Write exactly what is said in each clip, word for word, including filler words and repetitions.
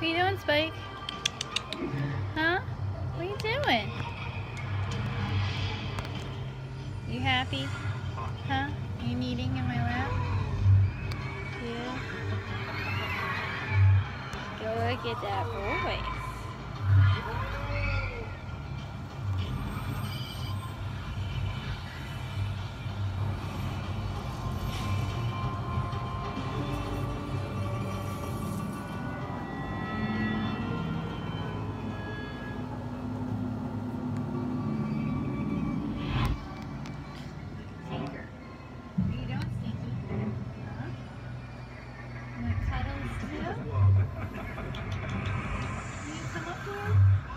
What are you doing, Spike? Huh? What are you doing? You happy? Huh? Are you kneading in my lap? Yeah. Go look at that voice. Tinker. What are you doing, Stinky? Huh? You want cuddles too? Will you come up here?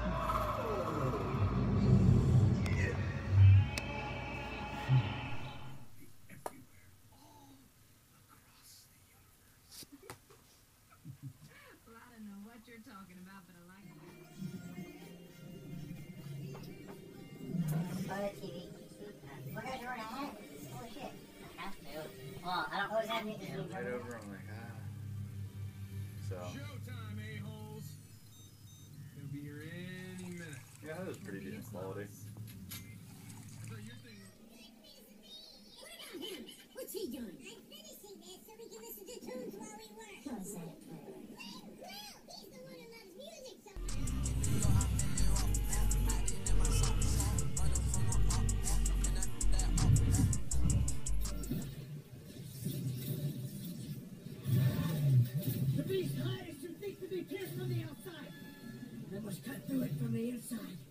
Well, I don't know what you're talking about, but I like it. Oh, the T V. What guys are on that? Holy shit. I have to. Well, I don't always have to. Yeah, right over, I'm like, ah. So. Showtime, a-holes. He'll be here any minute. Yeah, that was pretty decent quality. So you're thinking. What about him? What's he doing? I'm finishing this so we can listen to tunes while we work. How's that? Well, well, he's the one who loves music so much. The beast hides too thick to be pierced from the outside. I must cut through it from the inside.